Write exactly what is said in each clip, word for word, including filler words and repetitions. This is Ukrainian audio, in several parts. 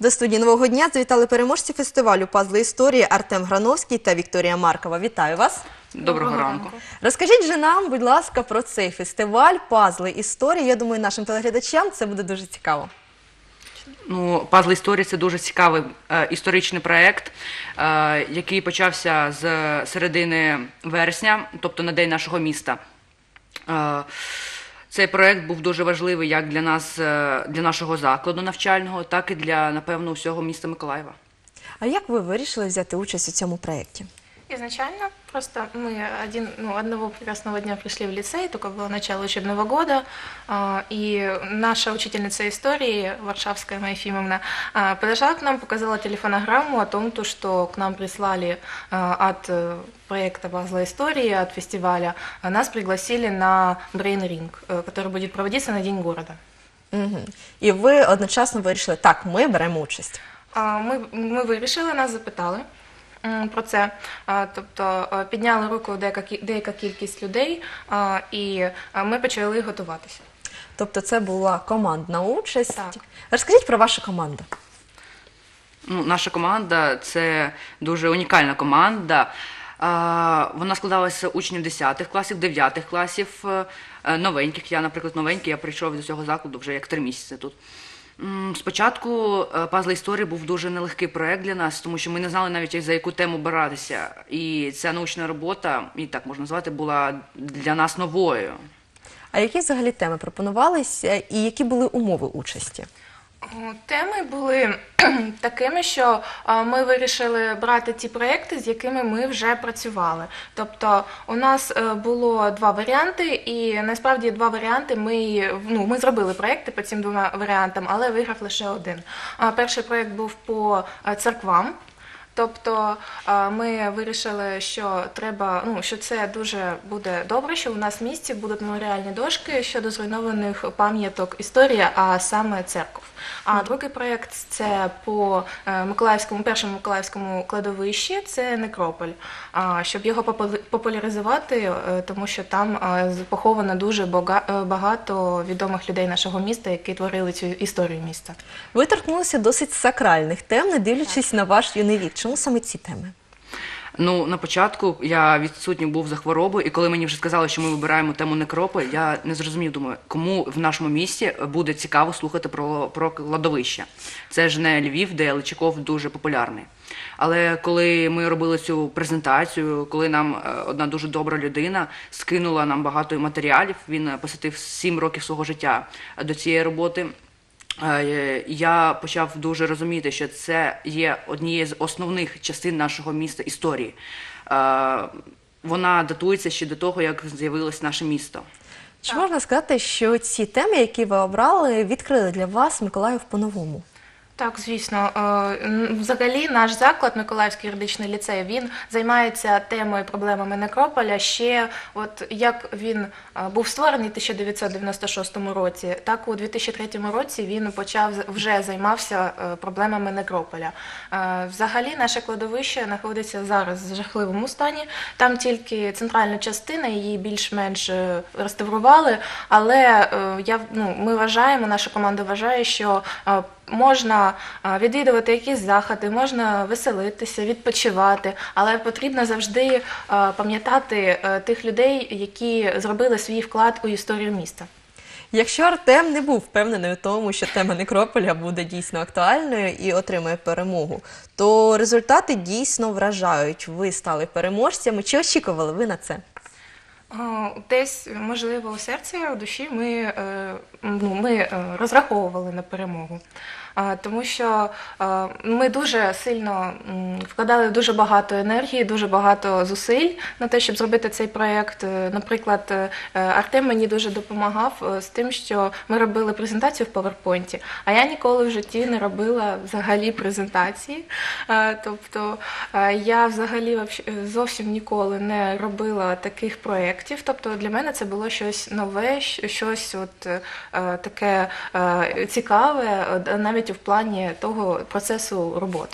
До студії «Нового дня» завітали переможці фестивалю «Пазли історії» Артем Грановський та Вікторія Маркова. Вітаю вас! Доброго ранку. Розкажіть же нам, будь ласка, про цей фестиваль «Пазли історії». Я думаю, нашим телеглядачам це буде дуже цікаво. Ну, «Пазли історії» – це дуже цікавий е, історичний проєкт, е, який почався з середини вересня, тобто на День нашого міста. Е, Цей проєкт був дуже важливий як для нас, е, для нашого закладу навчального, так і для, напевно, всього міста Миколаєва. А як ви вирішили взяти участь у цьому проєкті? Изначально просто мы один, ну, одного прекрасного дня пришли в лицей, только было начало учебного года, и наша учительница истории, Варшавская Майя Ефимовна, подошла к нам, показала телефонограмму о том, что к нам прислали от проекта «Пазла истории», от фестиваля, нас пригласили на Brain Ring, который будет проводиться на День города. Угу. І ви одночасно вирішили, так, ми беремо участь. Ми, ми вирішили, нас запитали про це, тобто підняли руку деяка, деяка кількість людей, і ми почали готуватися. Тобто це була командна участь. Так. Розкажіть про вашу команду. Ну, наша команда – це дуже унікальна команда. Вона складалася з учнів десятих класів, дев'ятих класів, новеньких. Я, наприклад, новенький, я прийшов до цього закладу вже як три місяці тут. Спочатку «Пазли історії» був дуже нелегкий проєкт для нас, тому що ми не знали навіть, за яку тему братися. І ця научна робота, і так можна назвати, була для нас новою. А які взагалі теми пропонувалися і які були умови участі? Теми були такими, що ми вирішили брати ті проєкти, з якими ми вже працювали. Тобто у нас було два варіанти, і насправді два варіанти ми, ну, ми зробили проєкти по цим двома варіантам, але виграв лише один. Перший проєкт був по церквам. Тобто ми вирішили, що треба, ну, що це дуже буде добре, що у нас в місті будуть меморіальні дошки щодо зруйнованих пам'яток історії, а саме церков. А другий проєкт – це по Миколаївському, першому Миколаївському кладовищі, це некрополь, щоб його популяризувати, тому що там поховано дуже багато відомих людей нашого міста, які творили цю історію міста. Ви торкнулися досить сакральних тем, не дивлячись так. на ваш юний вік. Чому саме ці теми? Ну, на початку я відсутній був за хворобою, і коли мені вже сказали, що ми вибираємо тему некрополь, я не зрозумів, думаю, кому в нашому місті буде цікаво слухати про, про кладовище. Це ж не Львів, де Личаков дуже популярний. Але коли ми робили цю презентацію, коли нам одна дуже добра людина скинула нам багато матеріалів, він посвятив сім років свого життя до цієї роботи, я почав дуже розуміти, що це є однією з основних частин нашого міста історії. Вона датується ще до того, як з'явилось наше місто. Чи можна сказати, що ці теми, які ви обрали, відкрили для вас Миколаїв по-новому? Так, звісно. Взагалі наш заклад, Миколаївський юридичний ліцей, він займається темою, проблемами некрополя ще, от як він був створений в тисяча дев'ятсот дев'яносто шостому році, так у дві тисячі третьому році він почав, вже займався проблемами некрополя. Взагалі наше кладовище знаходиться зараз в жахливому стані, там тільки центральна частина, її більш-менш реставрували, але я, ну, ми вважаємо, наша команда вважає, що можна відвідувати якісь заходи, можна веселитися, відпочивати, але потрібно завжди пам'ятати тих людей, які зробили свій вклад у історію міста. Якщо Артем не був впевнений у тому, що тема некрополя буде дійсно актуальною і отримає перемогу, то результати дійсно вражають. Ви стали переможцями. Чи очікували ви на це? Десь, можливо, у серці, у душі ми, ну, ми розраховували на перемогу. Тому що ми дуже сильно вкладали дуже багато енергії, дуже багато зусиль на те, щоб зробити цей проєкт. Наприклад, Артем мені дуже допомагав з тим, що ми робили презентацію в PowerPoint, а я ніколи в житті не робила взагалі презентації. Тобто я взагалі зовсім ніколи не робила таких проєктів. Тобто для мене це було щось нове, щось от таке цікаве, навіть в плані того процесу роботи.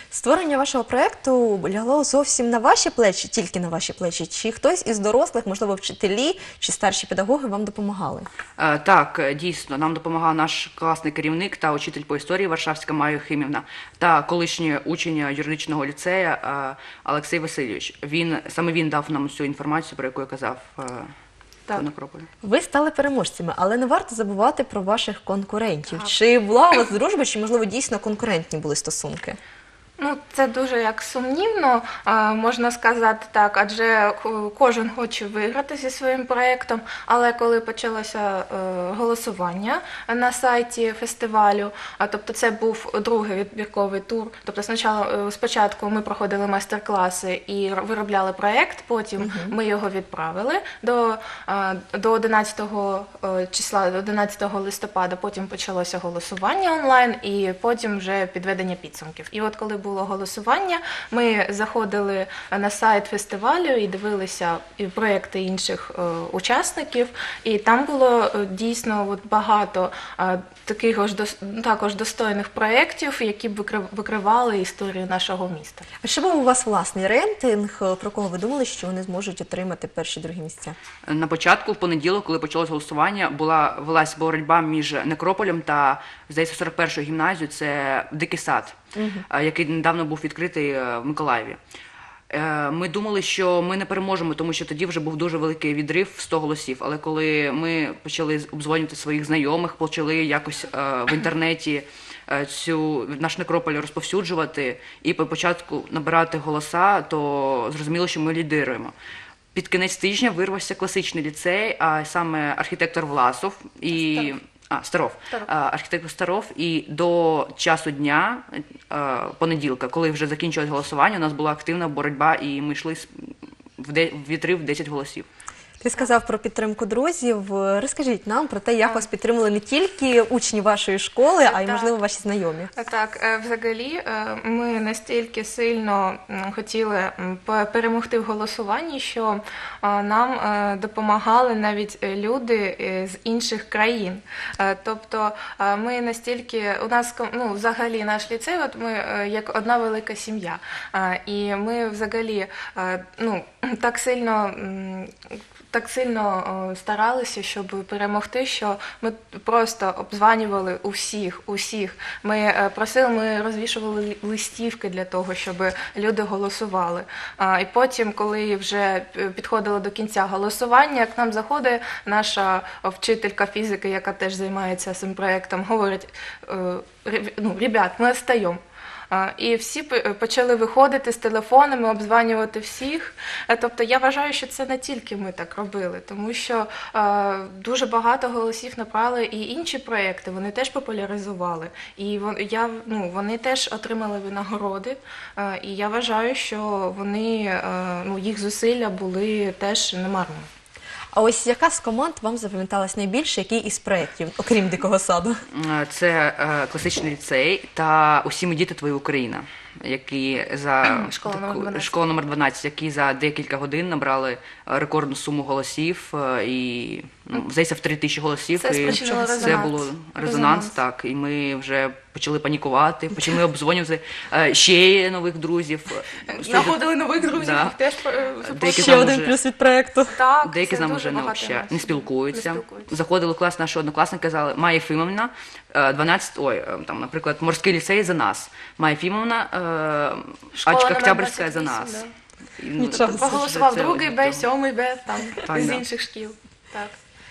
Створення вашого проєкту лягло зовсім на ваші плечі, тільки на ваші плечі, чи хтось із дорослих, можливо, вчителі чи старші педагоги вам допомагали? Е, Так, е, дійсно, нам допомагав наш класний керівник та учитель по історії Варшавська Майя Юхимівна та колишній учень юридичного ліцею е, Олексій Васильович. Він, саме він дав нам всю інформацію, про яку я казав е, Так. в Некрополі. Ви стали переможцями, але не варто забувати про ваших конкурентів. Чи була у вас дружба, чи, можливо, дійсно конкурентні були стосунки? Ну, це дуже як сумнівно, а, можна сказати так, адже ко- кожен хоче виграти зі своїм проєктом, але коли почалося е, голосування на сайті фестивалю, а, тобто це був другий відбірковий тур, тобто спочатку, е, спочатку ми проходили майстер-класи і р- виробляли проєкт, потім ми його відправили до, е, до одинадцятого е, числа, до одинадцятого листопада, потім почалося голосування онлайн і потім вже підведення підсумків. І от коли було голосування, ми заходили на сайт фестивалю і дивилися і проекти інших е, учасників, і там було е, дійсно от багато е, таких ось дос- також достойних проєктів, які б викрив- викривали історію нашого міста. А чи був у вас власний рейтинг, про кого ви думали, що вони зможуть отримати перші-другі місця? На початку, в понеділок, коли почалось голосування, була велась боротьба між Некрополем та, здається, сорок першою гімназією, це Дикий сад, е, який недавно був відкритий е, в Миколаєві. Е, Ми думали, що ми не переможемо, тому що тоді вже був дуже великий відрив в сто голосів. Але коли ми почали обдзвонювати своїх знайомих, почали якось е, в інтернеті е, цю наш Некрополь розповсюджувати і по початку набирати голоса, то зрозуміло, що ми лідируємо. Під кінець тижня вирвався класичний ліцей, а саме архітектор Власов і а, Старов. Старов. А, архітектор Старов. І до часу дня, е, понеділка, коли вже закінчилось голосування, у нас була активна боротьба, і ми йшли з- в де- в відрив десять голосів. Ти сказав про підтримку друзів. Розкажіть нам про те, як вас підтримали не тільки учні вашої школи, а й, Так. можливо, ваші знайомі. Так, е, взагалі е, ми настільки сильно м, хотіли м, пе- перемогти в голосуванні, що е, нам е, допомагали навіть е, люди е, з інших країн. Е, Тобто е, ми настільки, у нас ком- ну, взагалі наш ліцей, от ми е, як одна велика сім'я. Е, І ми взагалі е, ну, так сильно. м, Так сильно о, старалися, щоб перемогти, що ми просто обзванювали усіх, усіх. Ми е, просили, ми розвішували лі- листівки для того, щоб люди голосували. А, і потім, коли вже п- підходило до кінця голосування, к нам заходить наша вчителька фізики, яка теж займається цим проєктом, говорить: е, «Реб- ну, ребят, ми остаємо. А, І всі п- почали виходити з телефонами, обзванювати всіх. Е, Тобто я вважаю, що це не тільки ми так робили, тому що е, дуже багато голосів набрали і інші проекти, вони теж популяризували. І вон, я, ну, вони теж отримали винагороди. Е, І я вважаю, що вони, е, ну, їх зусилля були теж немарними. А ось яка з команд вам запам'яталась найбільше, який із проєктів, окрім Дикого саду? Е, Це е, класичний ліцей та «Усі ми діти твої Україна», які за Школа номер таку- дванадцять. школа номер дванадцять, які за декілька годин набрали е, рекордну суму голосів е, і, ну, здається, в три тисячі голосів. Це і спричинило це резонанс. було резонанс, Резонанс. так. І ми вже почали панікувати, почали обдзвонювати е, ще нових друзів. Знаходили нових друзів, Да. їх теж е, Деякі запрошували. Ще там один уже- плюс від проєкту. Так, Деякі це з нами дуже вже не, багато вообще, нас. не спілкуються. Не спілкуються. Заходили в клас, наші однокласники казали: Майя Єфімовна, е, дванадцять, ой, е, там, наприклад, морський ліцей за нас. Майя Єфімовна, е, Школа Ачка номер Октябрьська за двадцять нас. вісім, І, ну, Нічого це- собі. Проголосував це- другий це- Б, сьомий Б, там, Так, з да. інших шкіл. Так.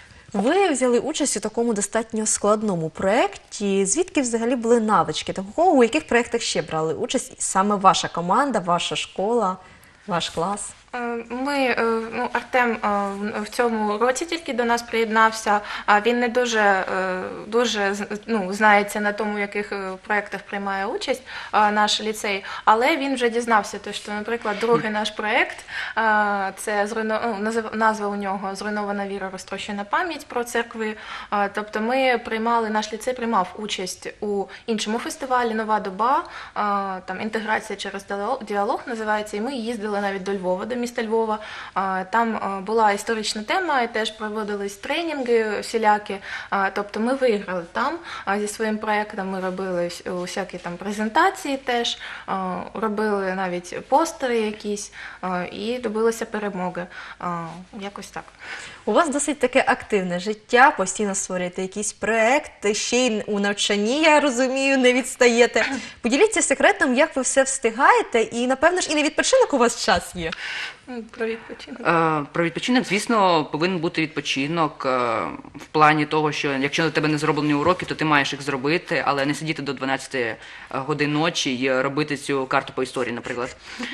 Ви взяли участь у такому достатньо складному проєкті. Звідки взагалі були навички? Такого, у яких проєктах ще брали участь саме ваша команда, ваша школа, ваш клас? Е, Ми, е, ну, Артем е, в- в цьому році тільки до нас приєднався, а він не дуже, е, дуже з- ну, знається на тому, в яких е, проєктах приймає участь е, наш ліцей, але він вже дізнався, то, що, наприклад, другий наш проєкт, е, це зруйно... ну, назв- назва у нього «Зруйнована віра, розтрощена пам'ять» про церкви. Е, Тобто ми приймали, наш ліцей приймав участь у іншому фестивалі «Нова доба», е, там «Інтеграція через діалог» називається, і ми їздили навіть до Львова, до міста міста Львова. А, Там а, була історична тема, і теж проводились тренінги всілякі. А, Тобто ми виграли там а, зі своїм проєктом. Ми робили вс- усякі там презентації теж, а, робили навіть постери якісь а, і добилися перемоги. А, Якось так. У вас досить таке активне життя, постійно створюєте якісь проекти, ще й у навчанні, я розумію, не відстаєте. Поділіться секретом, як ви все встигаєте, і, напевно ж, і на відпочинок у вас час є. Ну, Про відпочинок. Е, Про відпочинок, звісно, повинен бути відпочинок е, в плані того, що якщо на тебе не зроблені уроки, то ти маєш їх зробити, але не сидіти до дванадцяти годин ночі і робити цю карту по історії, наприклад.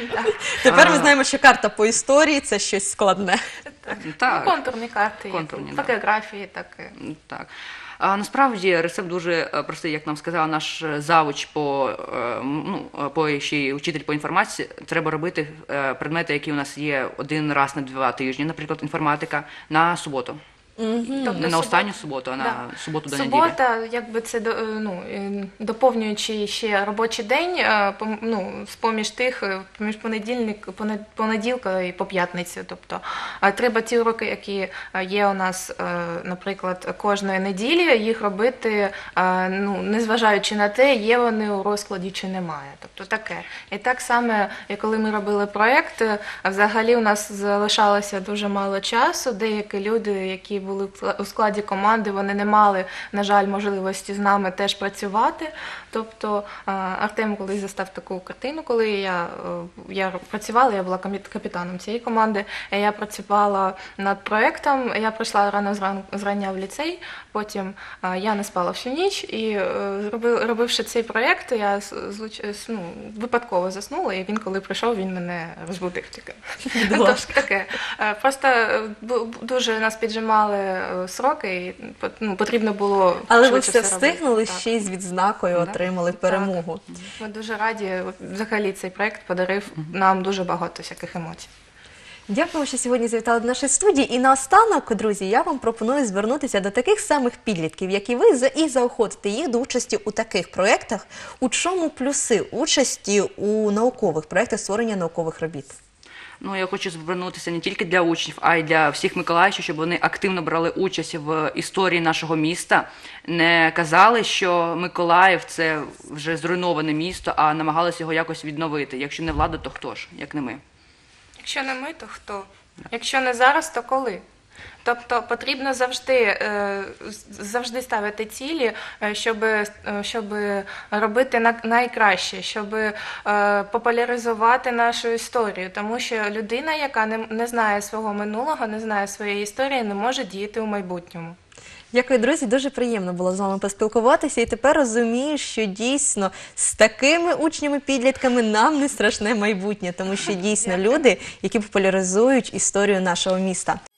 Тепер ми знаємо, що карта по історії – це щось складне. Так. Ну, контурні карти, Контурні, як да. по географії, так і. Так. А насправді рецепт дуже е, простий, як нам сказав наш завуч по, е, м, ну, по ще й учитель по інформатиці. Треба робити е, предмети, які у нас є один раз на два тижні, наприклад, інформатика, на суботу. Тобто Не на субот- останню суботу, а на Да. суботу до неділі. Субота, якби це до- е, ну, е, доповнюючи ще робочий день, е, пом- ну, з-поміж тих, е, поміж понедільник, понед- понеділка і по п'ятницю. Тобто а треба ті уроки, які е, є у нас, е, наприклад, кожної неділі, їх робити, е, ну, незважаючи на те, є вони у розкладі чи немає. Тобто таке. І так само, як коли ми робили проєкт, е, взагалі у нас залишалося дуже мало часу. Деякі люди, які були у складі команди, вони не мали, на жаль, можливості з нами теж працювати. Тобто а, Артем колись застав таку картину, коли я, е, я працювала, я була комі- капітаном цієї команди, і я працювала над проєктом, я прийшла рано зран- зрання в ліцей, потім а, я не спала всю ніч, і е, зроби- робивши цей проєкт, я з- злуч- с- ну, випадково заснула, і він, коли прийшов, він мене розбудив тільки. Будь ласка. Тож таке. Е, Просто е, бу- дуже нас піджимали е, сроки, і пот- ну, потрібно було Але ви швидше все робити. встигнули, Так. ще й з відзнакою отримали перемогу. Ми дуже раді. От Взагалі цей проект подарив нам дуже багато всяких емоцій. Дякую, що сьогодні завітали до нашої студії. І наостанок, друзі, я вам пропоную звернутися до таких самих підлітків, як і ви, за- і заохотити їх до участі у таких проєктах. У чому плюси участі у наукових проєктах створення наукових робіт? Ну, я хочу звернутися не тільки для учнів, а й для всіх миколаївців, щоб вони активно брали участь в історії нашого міста. Не казали, що Миколаїв – це вже зруйноване місто, а намагалися його якось відновити. Якщо не влада, то хто ж, як не ми? Якщо не ми, то хто? Якщо не зараз, то коли? Тобто потрібно завжди, е, з- завжди ставити цілі, е, щоб, е, щоб робити на- найкраще, щоб е, популяризувати нашу історію. Тому що людина, яка не, не знає свого минулого, не знає своєї історії, не може діяти у майбутньому. Дякую, друзі, дуже приємно було з вами поспілкуватися. І тепер розумію, що дійсно з такими учнями-підлітками нам не страшне майбутнє, тому що дійсно люди, які популяризують історію нашого міста.